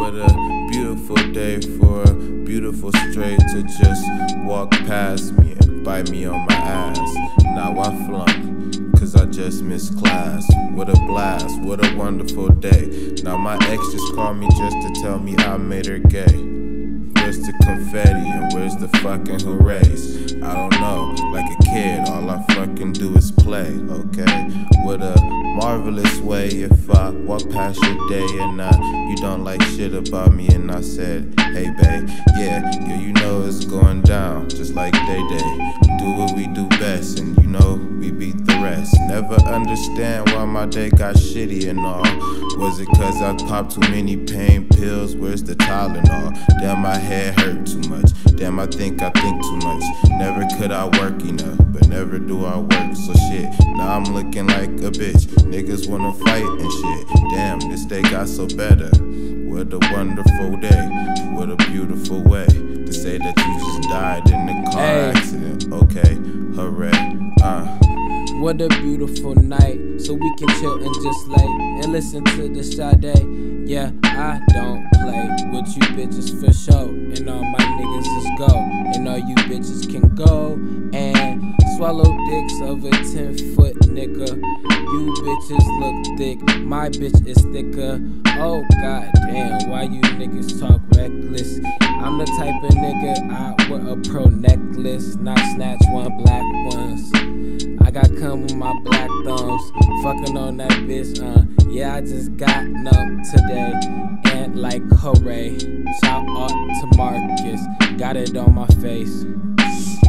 What a beautiful day for a beautiful straight to just walk past me and bite me on my ass. Now I flunk, cause I just missed class. What a blast, what a wonderful day. Now my ex just called me just to tell me I made her gay. Where's the confetti and where's the fucking hoorays? I don't know, like a kid, all I fucking do is play, okay? What a marvelous way if I walk past your day and you don't like shit about me and I said, hey babe, yeah, you know it's going down, just like Day Day. Do what we do best and you know we beat the rest. Never understand why my day got shitty and all. Was it cause I popped too many pain pills? Where's the Tylenol? Damn, my head hurt too much. Damn, I think too much. Never could I work enough, but never do I work, so shit. Now I'm looking like a bitch. Niggas wanna fight and shit. Damn, this day got so better. What a wonderful day. What a beautiful way to say that you just died in a car accident. Okay, hooray. What a beautiful night, so we can chill and just lay and listen to the Sade. Yeah, I don't play with you bitches for sure, and all my niggas is go, and all you bitches can go and swallow dicks of a 10-foot nigga. You bitches look thick, my bitch is thicker. Oh god damn, why you niggas talk reckless? I'm the type of nigga I wear a pro necklace, not snatch one black ones. I got cum with my black thumbs, fucking on that bitch, yeah, I just got numb today, and like hooray, shout out to Marquis, got it on my face.